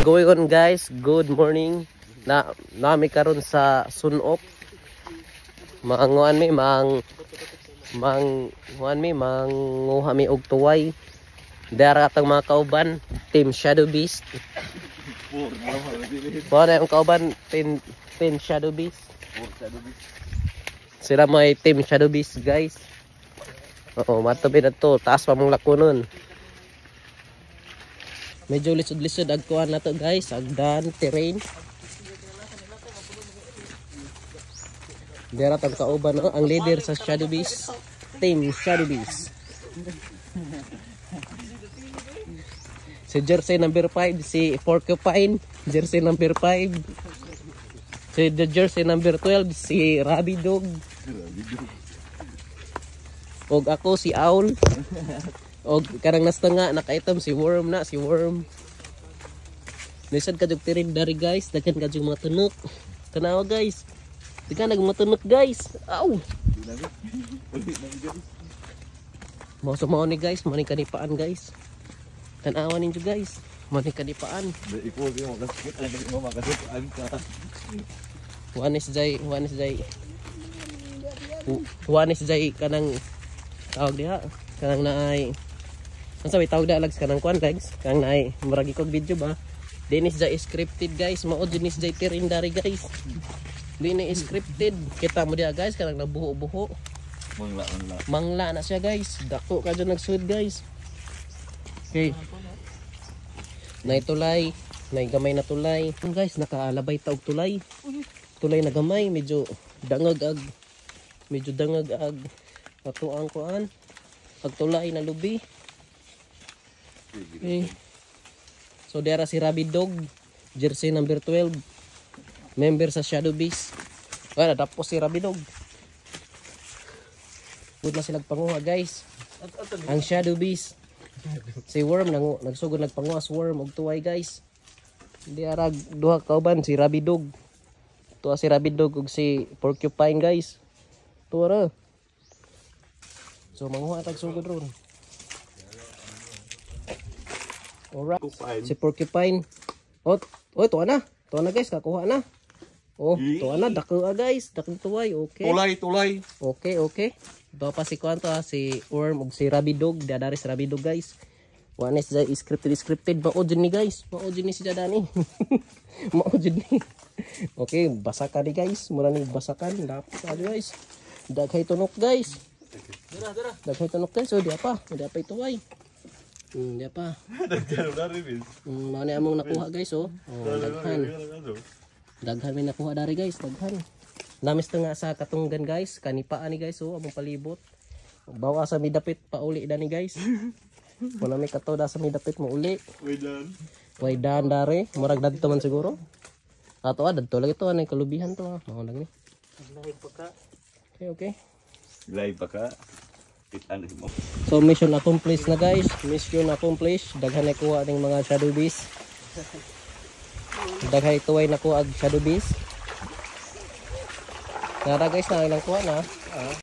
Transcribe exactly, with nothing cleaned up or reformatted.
going on guys? Good morning. Na nami karon sa sunop. Manguan mi mang mang nguan mi manguha mi og tuway. Dara atong mga kauban, Team Shadow Beast. Pwede ang kauban, Team Team Shadow Beast. Sila may Team Shadow Beast guys. Oo, matubi na to. Taas pa mong lakunon. Medyo lisod-lisod agkuhan na to guys. Agdan, terrain. Dera tang kauban no? Ang leader sa Shadow Beast. Team Shadow Beast. Si jersey number five, si Porcupine. Jersey number five. Si the jersey number twelve, si Rabbit Dog. Og ako si Owl. Og karang nasta nga nakaitom si Worm na, si Worm. Lisod ka jug tirin dari guys, daghan ka jug mga tunok. Tanaw guys. Daghan nag mga tunok guys. Aw. Mo sa mao ni guys, mani kanipaan guys. Tanawan ninyo guys. Mani kanipaan. Iko di mo kasakit, ano mo makasakit ka. One is jay, one is jay. One is jay kanang tawag diha, kanang naay ang sabi tawag da lags kanang kwan legs kanang naay muragi kog video ba dinis jay scripted guys mao dinis jay tirindari guys dini scripted kita mo dia guys kanang nabuho-buho mangla mangla mangla na siya guys dako ka dyan nagsud guys. Okay, nay tulay nay gamay na tulay guys, nakaalabay taog tulay tulay na gamay medyo dangag ag medyo dangag ag ato ang kuan pagtulay na lubi. Okay. So dera si Rabbit Dog, jersey number twelve, member sa Shadow Beast. Wala tapos si Rabbit Dog. Good na sila panguha guys. Ang Shadow Beast. Si Worm nang nagsugod nagpanguha si Worm og tuway guys. Di arag duha kauban si Rabbit Dog. Tuwa si Rabbit Dog ug si Porcupine guys. Tuwa ra. So manguha tag sugod ron. Alright. Si Porcupine. Oh, oh tuwa na. Tuwa na guys, kakuha na. Oh, tuwa na dako guys, dako tuway. Okay. Tulay, tulay. Okay, okay. Tuwa pa si kwanto ha, si Worm ug si Rabbit Dog, dadari si Rabbit Dog guys. One is the scripted scripted mao jud ni guys. Mao jud ni si Dadani. Mao jud ni. Okay, basakan ni guys. Mura ni basakan dapat guys. Daghay tunok guys. Dara, dara. Daghay tunok guys. So di apa? Di apa ito ay. Hmm, di apa? Daghan na rin. Hmm, mao ni among nakuha guys oh. Oh, daghan. Daghan may nakuha dari guys, daghan. Namis to nga sa katunggan guys, kanipaan ni guys oh, among palibot. Bawa sa midapit pa uli dani guys. Wala may kato da sa midapit mo uli. Waidan. Waidan dari, murag dadto man siguro. Ato ah, dadto lagi to anay kalubihan to ah. Mao lang ni. Live pa ka. Okay, okay. Live pa ka. Mo. So mission accomplished na guys. Mission accomplished. Daghan na kuha ng mga Shadow Beast. Daghay tuway na kuha ang Shadow Beast. Nara guys na ilang kuha na. Ah.